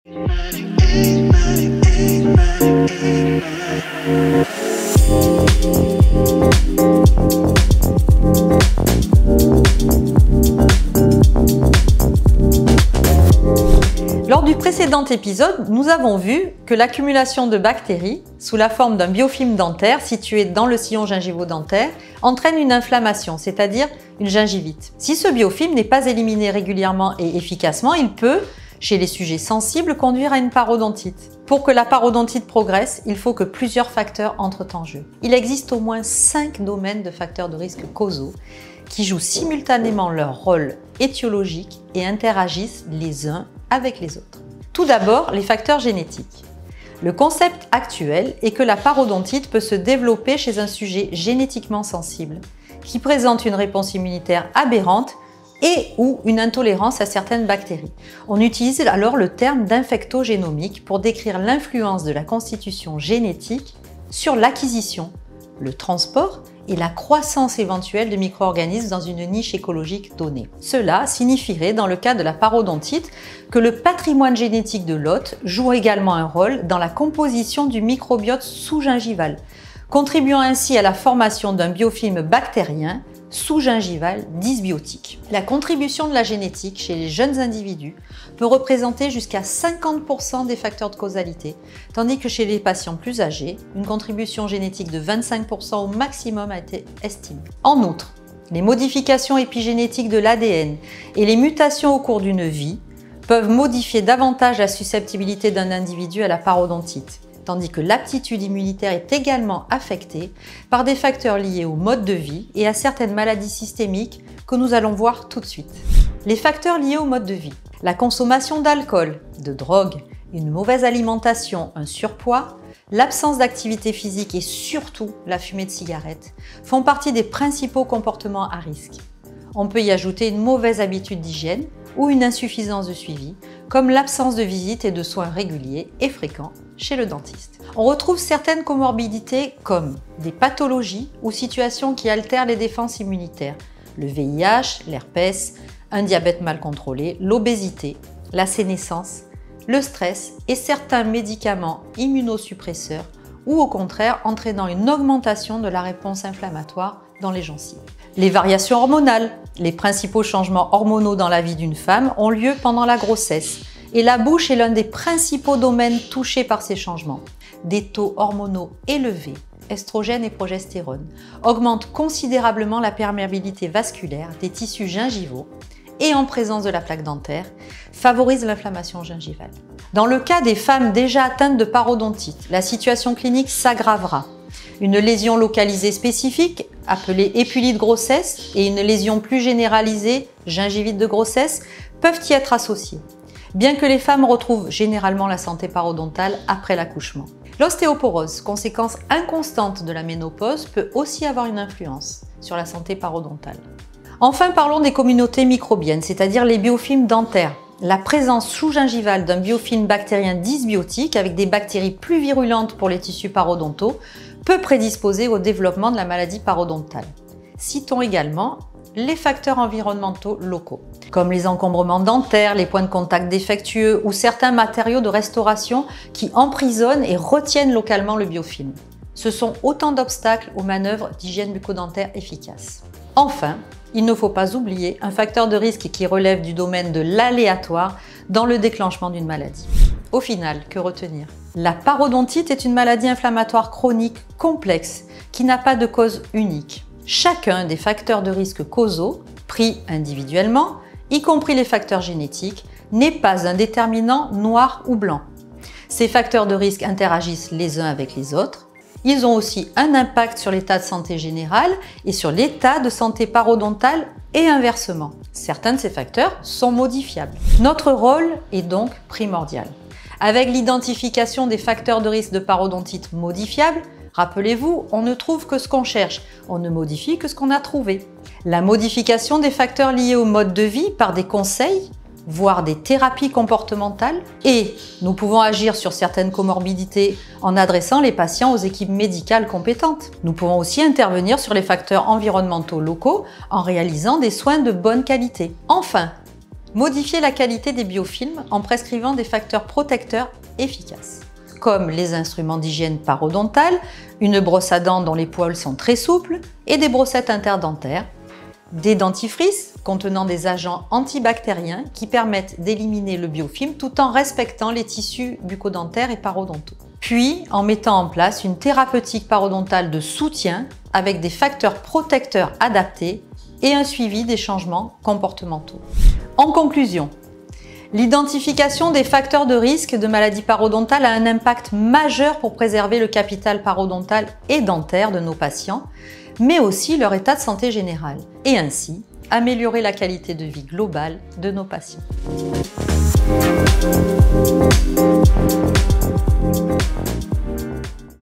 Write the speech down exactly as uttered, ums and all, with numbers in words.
Lors du précédent épisode, nous avons vu que l'accumulation de bactéries sous la forme d'un biofilm dentaire situé dans le sillon gingivo-dentaire entraîne une inflammation, c'est-à-dire une gingivite. Si ce biofilm n'est pas éliminé régulièrement et efficacement, il peut, chez les sujets sensibles, conduire à une parodontite. Pour que la parodontite progresse, il faut que plusieurs facteurs entrent en jeu. Il existe au moins cinq domaines de facteurs de risque causaux qui jouent simultanément leur rôle étiologique et interagissent les uns avec les autres. Tout d'abord, les facteurs génétiques. Le concept actuel est que la parodontite peut se développer chez un sujet génétiquement sensible, qui présente une réponse immunitaire aberrante et ou une intolérance à certaines bactéries. On utilise alors le terme d'infectogénomique pour décrire l'influence de la constitution génétique sur l'acquisition, le transport et la croissance éventuelle de micro-organismes dans une niche écologique donnée. Cela signifierait, dans le cas de la parodontite, que le patrimoine génétique de l'hôte joue également un rôle dans la composition du microbiote sous-gingival, contribuant ainsi à la formation d'un biofilm bactérien sous-gingival dysbiotique. La contribution de la génétique chez les jeunes individus peut représenter jusqu'à cinquante pour cent des facteurs de causalité, tandis que chez les patients plus âgés, une contribution génétique de vingt-cinq pour cent au maximum a été estimée. En outre, les modifications épigénétiques de l'A D N et les mutations au cours d'une vie peuvent modifier davantage la susceptibilité d'un individu à la parodontite, tandis que l'aptitude immunitaire est également affectée par des facteurs liés au mode de vie et à certaines maladies systémiques que nous allons voir tout de suite. Les facteurs liés au mode de vie. La consommation d'alcool, de drogue, une mauvaise alimentation, un surpoids, l'absence d'activité physique et surtout la fumée de cigarettes font partie des principaux comportements à risque. On peut y ajouter une mauvaise habitude d'hygiène ou une insuffisance de suivi, comme l'absence de visites et de soins réguliers et fréquents chez le dentiste. On retrouve certaines comorbidités comme des pathologies ou situations qui altèrent les défenses immunitaires, le V I H, l'herpès, un diabète mal contrôlé, l'obésité, la sénescence, le stress et certains médicaments immunosuppresseurs ou au contraire entraînant une augmentation de la réponse inflammatoire dans les gencives. Les variations hormonales. Les principaux changements hormonaux dans la vie d'une femme ont lieu pendant la grossesse et la bouche est l'un des principaux domaines touchés par ces changements. Des taux hormonaux élevés, estrogène et progestérone, augmentent considérablement la perméabilité vasculaire des tissus gingivaux et en présence de la plaque dentaire, favorisent l'inflammation gingivale. Dans le cas des femmes déjà atteintes de parodontite, la situation clinique s'aggravera. Une lésion localisée spécifique, appelée épulie de grossesse, et une lésion plus généralisée, gingivite de grossesse, peuvent y être associées, bien que les femmes retrouvent généralement la santé parodontale après l'accouchement. L'ostéoporose, conséquence inconstante de la ménopause, peut aussi avoir une influence sur la santé parodontale. Enfin, parlons des communautés microbiennes, c'est-à-dire les biofilms dentaires. La présence sous-gingivale d'un biofilm bactérien dysbiotique avec des bactéries plus virulentes pour les tissus parodontaux peut prédisposer au développement de la maladie parodontale. Citons également les facteurs environnementaux locaux, comme les encombrements dentaires, les points de contact défectueux ou certains matériaux de restauration qui emprisonnent et retiennent localement le biofilm. Ce sont autant d'obstacles aux manœuvres d'hygiène bucco-dentaire efficaces. Enfin, il ne faut pas oublier un facteur de risque qui relève du domaine de l'aléatoire dans le déclenchement d'une maladie. Au final, que retenir? La parodontite est une maladie inflammatoire chronique complexe qui n'a pas de cause unique. Chacun des facteurs de risque causaux, pris individuellement, y compris les facteurs génétiques, n'est pas un déterminant noir ou blanc. Ces facteurs de risque interagissent les uns avec les autres. Ils ont aussi un impact sur l'état de santé général et sur l'état de santé parodontale et inversement. Certains de ces facteurs sont modifiables. Notre rôle est donc primordial. Avec l'identification des facteurs de risque de parodontite modifiables, rappelez-vous, on ne trouve que ce qu'on cherche, on ne modifie que ce qu'on a trouvé. La modification des facteurs liés au mode de vie par des conseils, voire des thérapies comportementales, et nous pouvons agir sur certaines comorbidités en adressant les patients aux équipes médicales compétentes. Nous pouvons aussi intervenir sur les facteurs environnementaux locaux en réalisant des soins de bonne qualité. Enfin, Modifier la qualité des biofilms en prescrivant des facteurs protecteurs efficaces, comme les instruments d'hygiène parodontale, une brosse à dents dont les poils sont très souples et des brossettes interdentaires, des dentifrices contenant des agents antibactériens qui permettent d'éliminer le biofilm tout en respectant les tissus bucco-dentaires et parodontaux. Puis en mettant en place une thérapeutique parodontale de soutien avec des facteurs protecteurs adaptés et un suivi des changements comportementaux. En conclusion, l'identification des facteurs de risque de maladie parodontale a un impact majeur pour préserver le capital parodontal et dentaire de nos patients, mais aussi leur état de santé général, et ainsi améliorer la qualité de vie globale de nos patients.